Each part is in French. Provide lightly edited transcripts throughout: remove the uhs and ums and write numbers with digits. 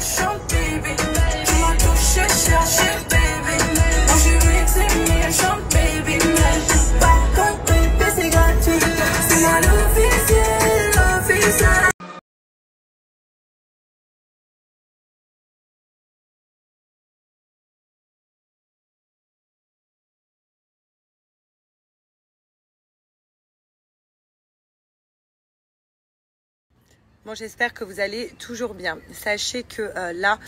méchant, baby. Tu m'as touché, cherché, baby. Moi j'ai vu que c'est méchant, baby. Par contre, baby, c'est gratuit. C'est moi l'officiel, l'officiel. Bon, j'espère que vous allez toujours bien. Sachez que là,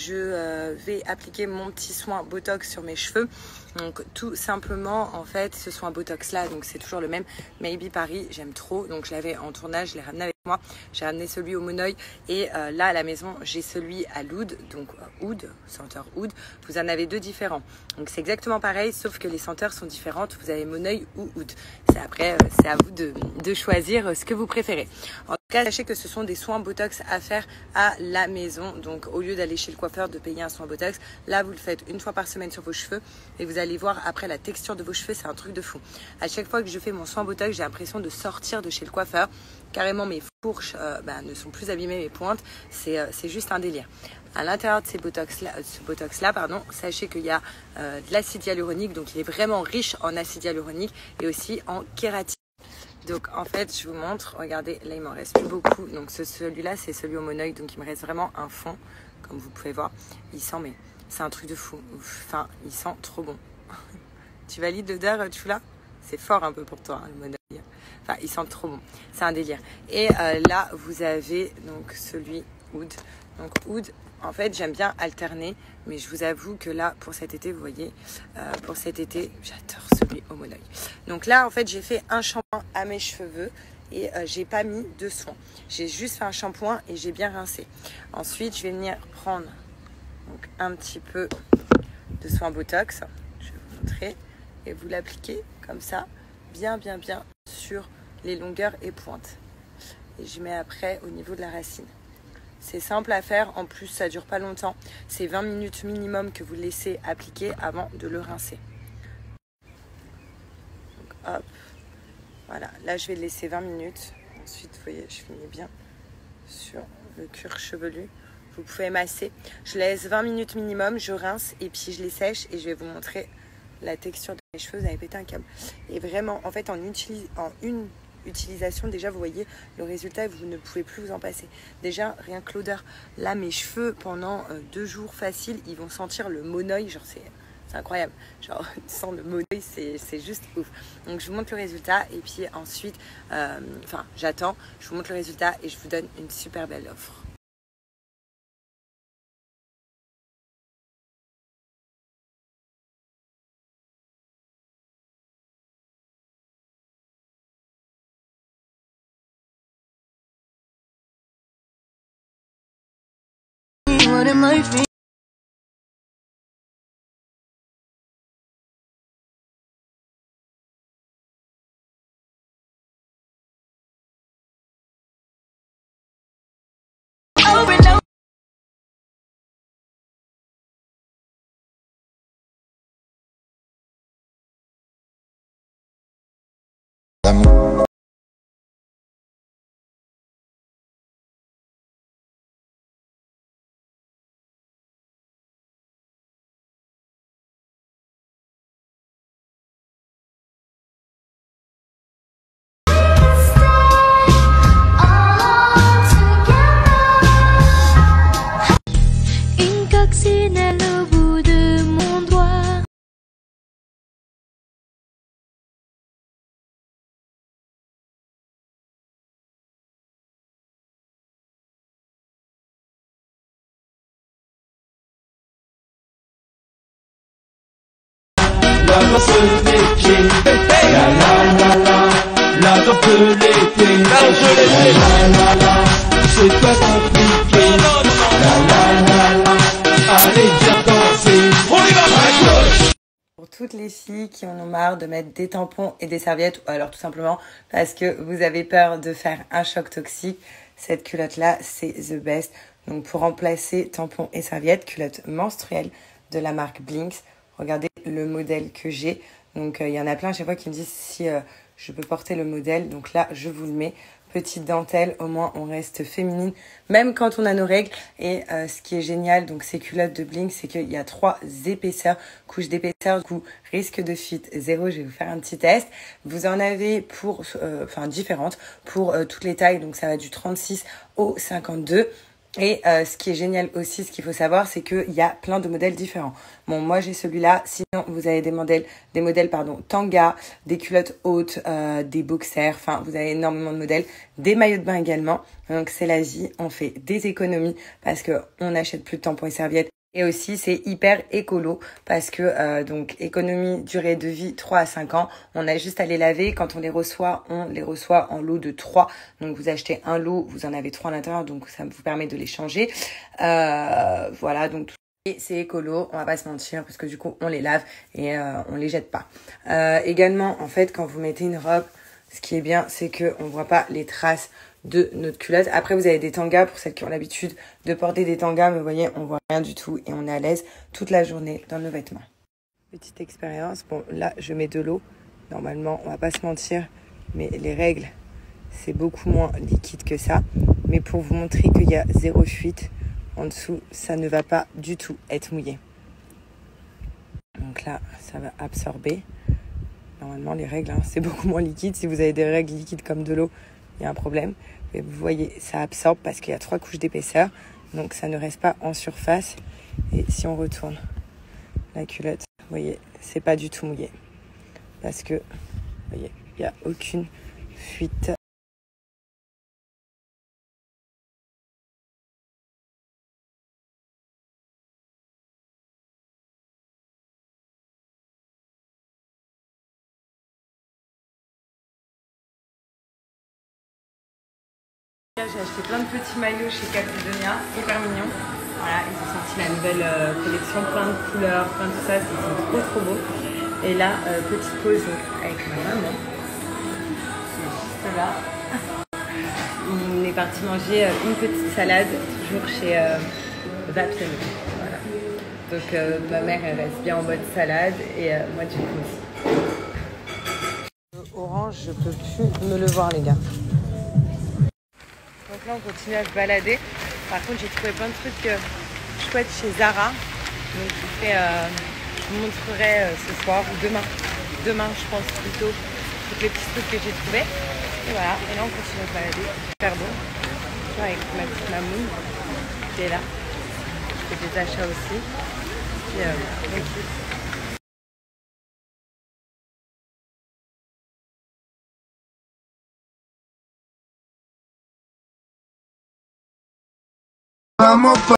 je vais appliquer mon petit soin Botox sur mes cheveux. Donc tout simplement, en fait, ce soin Botox là, donc c'est toujours le même. Maybe Paris, j'aime trop. Donc je l'avais en tournage, je l'ai ramené avec moi. J'ai ramené celui au Monoeil. Et là, à la maison, j'ai celui à l'oud. Donc oud, senteur oud. Vous en avez deux différents. Donc c'est exactement pareil, sauf que les senteurs sont différentes. Vous avez Monoeil ou oud. Après, c'est à vous de choisir ce que vous préférez. En tout cas, sachez que ce sont des soins Botox à faire à la maison. Donc, au lieu d'aller chez le coiffeur, de payer un soin Botox, là, vous le faites une fois par semaine sur vos cheveux. Et vous allez voir après la texture de vos cheveux, c'est un truc de fou. À chaque fois que je fais mon soin Botox, j'ai l'impression de sortir de chez le coiffeur. Carrément, mes fourches ne sont plus abîmées, mes pointes. C'est juste un délire. À l'intérieur de ce Botox-là, sachez qu'il y a de l'acide hyaluronique. Donc, il est vraiment riche en acide hyaluronique et aussi en kératine. Donc en fait je vous montre, regardez, là il m'en reste plus beaucoup. Donc celui-là c'est celui au Monoeil, donc il me reste vraiment un fond, comme vous pouvez voir. Il sent, mais c'est un truc de fou. Enfin, il sent trop bon. Tu valides l'odeur, Tchoula? C'est fort un peu pour toi, hein, le Monoeil. Enfin, il sent trop bon. C'est un délire. Et là vous avez donc celui Oud. Donc Oud, en fait j'aime bien alterner, mais je vous avoue que là pour cet été, vous voyez, pour cet été j'adore celui au Monoeil. Donc là en fait j'ai fait un shampoing à mes cheveux et j'ai pas mis de soin. J'ai juste fait un shampoing et j'ai bien rincé. Ensuite je vais venir prendre donc un petit peu de soin Botox, je vais vous montrer, et vous l'appliquez comme ça, bien sur les longueurs et pointes. Et je mets après au niveau de la racine. C'est simple à faire, en plus ça dure pas longtemps. C'est 20 minutes minimum que vous laissez appliquer avant de le rincer. Donc hop, voilà, là je vais le laisser 20 minutes. Ensuite, vous voyez, je finis bien sur le cuir chevelu. Vous pouvez masser. Je laisse 20 minutes minimum, je rince et puis je les sèche et je vais vous montrer la texture de mes cheveux. Vous avez pété un câble. Et vraiment, en fait, en une utilisation, déjà vous voyez le résultat et vous ne pouvez plus vous en passer. Déjà rien que l'odeur, là mes cheveux pendant 2 jours facile, ils vont sentir le Monoeil, genre c'est incroyable, genre sans le Monoeil c'est juste ouf. Donc je vous montre le résultat et puis ensuite j'attends, je vous montre le résultat et je vous donne une super belle offre. Une coccinelle au bout de mon doigt. La danse d'été, la la la la, la danse de l'été, la la la, c'est pas compliqué, la la la la, allez viens danser, on y va, Pour toutes les filles qui en ont marre de mettre des tampons et des serviettes, ou alors tout simplement parce que vous avez peur de faire un choc toxique, cette culotte-là, c'est the best. Donc pour remplacer tampons et serviettes, culotte menstruelle de la marque Blinks. Regardez le modèle que j'ai. Donc il y en a plein à chaque fois qui me disent si je peux porter le modèle. Donc là, je vous le mets petite dentelle, au moins on reste féminine, même quand on a nos règles. Et ce qui est génial, donc ces culottes de Blink, c'est qu'il y a 3 épaisseurs, couches d'épaisseur, du coup risque de fuite 0. Je vais vous faire un petit test. Vous en avez pour, différentes pour toutes les tailles, donc ça va du 36 au 52. Et ce qui est génial aussi, ce qu'il faut savoir, c'est qu'il y a plein de modèles différents. Bon, moi j'ai celui-là. Sinon, vous avez des modèles, tanga, des culottes hautes, des boxers. Enfin, vous avez énormément de modèles. Des maillots de bain également. Donc c'est la vie. On fait des économies parce que on n'achète plus de tampons et serviettes. Et aussi, c'est hyper écolo parce que, donc, économie, durée de vie, 3 à 5 ans. On a juste à les laver. Quand on les reçoit en lot de 3. Donc, vous achetez un lot, vous en avez 3 à l'intérieur. Donc, ça vous permet de les changer. Voilà, donc, et c'est écolo, on va pas se mentir, parce que du coup, on les lave et on les jette pas. Également, en fait, quand vous mettez une robe, ce qui est bien, c'est que on voit pas les traces de notre culotte. Après, vous avez des tangas pour celles qui ont l'habitude de porter des tangas, mais vous voyez, on voit rien du tout et on est à l'aise toute la journée dans nos vêtements. Petite expérience. Bon, là, je mets de l'eau. Normalement, on va pas se mentir, mais les règles, c'est beaucoup moins liquide que ça. Mais pour vous montrer qu'il y a 0 fuite, en dessous, ça ne va pas du tout être mouillé. Donc là, ça va absorber. Normalement, les règles, c'est beaucoup moins liquide. Si vous avez des règles liquides comme de l'eau, il y a un problème. Mais vous voyez, ça absorbe parce qu'il y a 3 couches d'épaisseur. Donc, ça ne reste pas en surface. Et si on retourne la culotte, vous voyez, c'est pas du tout mouillé. Parce que, vous voyez, il n'y a aucune fuite. J'ai acheté plein de petits maillots chez Calzedonia, hyper mignons. Voilà, ils ont sorti la nouvelle collection, plein de couleurs, plein de tout ça, c'est trop beau. Et là, petite pause donc, avec ma maman. C'est juste là. On est parti manger une petite salade, toujours chez Vapiano. Voilà. Donc ma mère, elle reste bien en mode salade et moi du coup aussi. Orange, je peux plus me le voir les gars. Donc là, on continue à se balader. Par contre, j'ai trouvé plein de trucs chouettes chez Zara. Donc, je vous montrerai ce soir ou demain. Demain, je pense plutôt, tous les petits trucs que j'ai trouvés. Et voilà. Et là, on continue à se balader. Super beau. Avec ma petite mamoune qui est là. Je fais des achats aussi. Puis, Vamos pa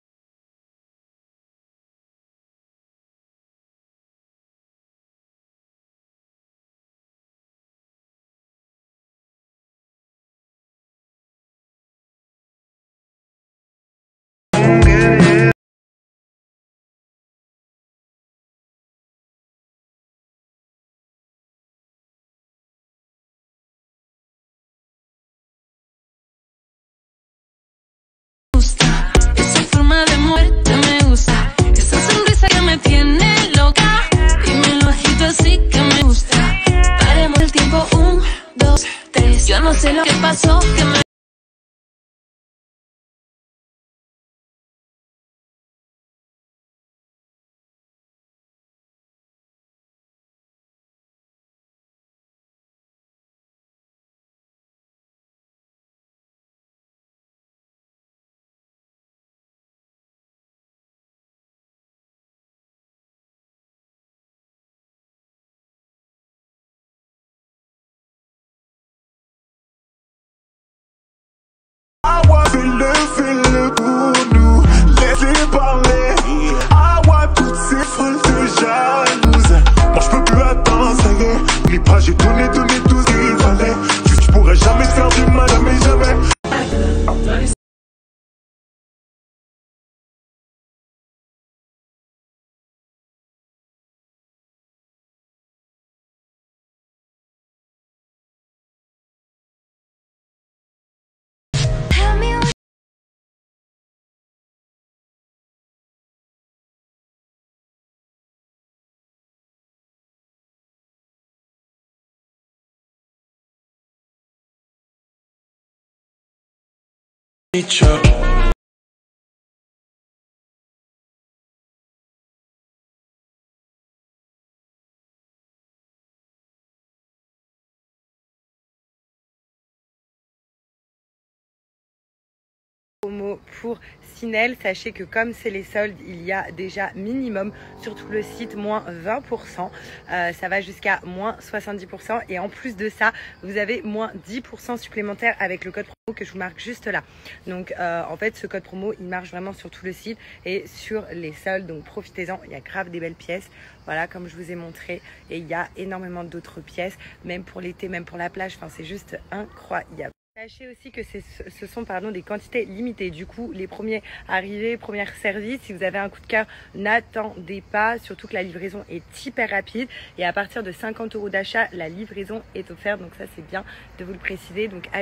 Esa forma de muerte me gusta. Esa sonrisa que me tiene loca. Y me lo agito así que me gusta. Paremos el tiempo, 1, 2, 3. Yo no sé lo que pasó, que me Promo pour Sinel, sachez que comme c'est les soldes, il y a déjà minimum sur tout le site moins 20%, ça va jusqu'à moins 70% et en plus de ça vous avez moins 10% supplémentaire avec le code promo que je vous marque juste là. Donc en fait ce code promo il marche vraiment sur tout le site et sur les soldes, donc profitez-en, il y a grave des belles pièces, voilà comme je vous ai montré, et il y a énormément d'autres pièces, même pour l'été, même pour la plage, enfin c'est juste incroyable. Sachez aussi que ce sont des quantités limitées. Du coup, les premiers arrivés, premiers services, si vous avez un coup de cœur, n'attendez pas. Surtout que la livraison est hyper rapide. Et à partir de 50 € d'achat, la livraison est offerte. Donc ça, c'est bien de vous le préciser. Donc